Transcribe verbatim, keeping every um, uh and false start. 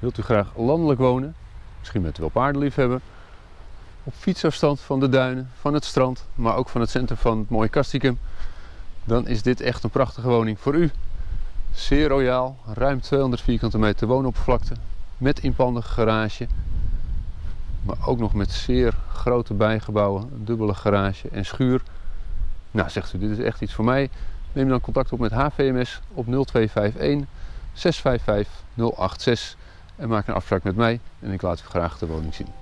Wilt u graag landelijk wonen? Misschien bent u wel paardenliefhebber. Op fietsafstand van de duinen, van het strand, maar ook van het centrum van het mooie Castricum. Dan is dit echt een prachtige woning voor u. Zeer royaal, ruim tweehonderd vierkante meter woonoppervlakte. Met inpandige garage. Maar ook nog met zeer grote bijgebouwen, een dubbele garage en schuur. Nou, zegt u, dit is echt iets voor mij. Neem dan contact op met H V M S op nul twee vijf een, zes vijf vijf, nul acht zes en maak een afspraak met mij en ik laat u graag de woning zien.